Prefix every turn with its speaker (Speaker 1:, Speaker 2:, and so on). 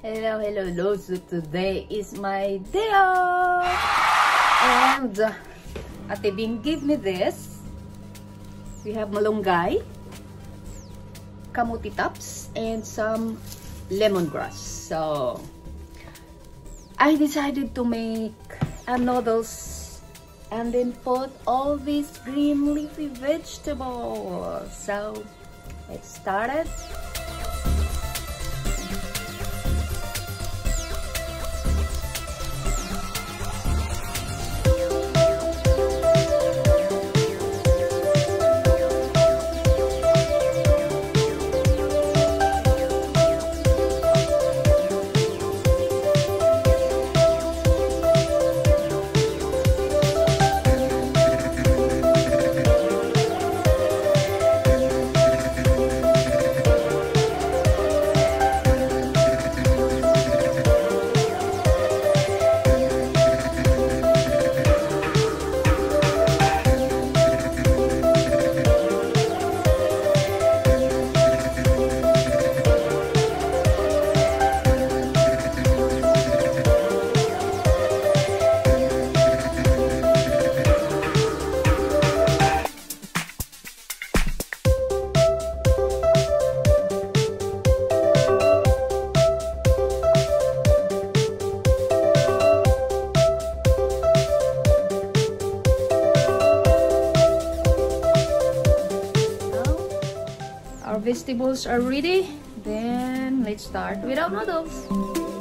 Speaker 1: Hello. So today is my day off. And Ate Bing gave me this. We have malunggay, kamuti tops, and some lemongrass. So I decided to make a noodles and then put all these green leafy vegetables. So let's start it. Our vegetables are ready. Then let's start with our noodles.